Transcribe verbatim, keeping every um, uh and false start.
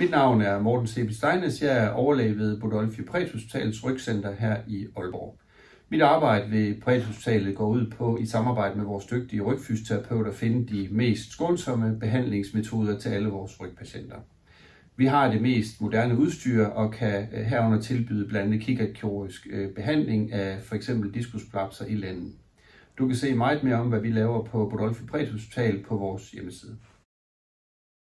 Mit navn er Morten Sebi Steines. Jeg er overlæge ved Budolfi Præhospitalets Rygcenter her i Aalborg. Mit arbejde ved Præhospitalet går ud på i samarbejde med vores dygtige rygfysioterapeuter at finde de mest skånsomme behandlingsmetoder til alle vores rygpatienter. Vi har det mest moderne udstyr og kan herunder tilbyde blandt andet kikkertkirurgisk behandling af f.eks. diskusprolapser i lænden. Du kan se meget mere om, hvad vi laver på Budolfi Præhospital på vores hjemmeside.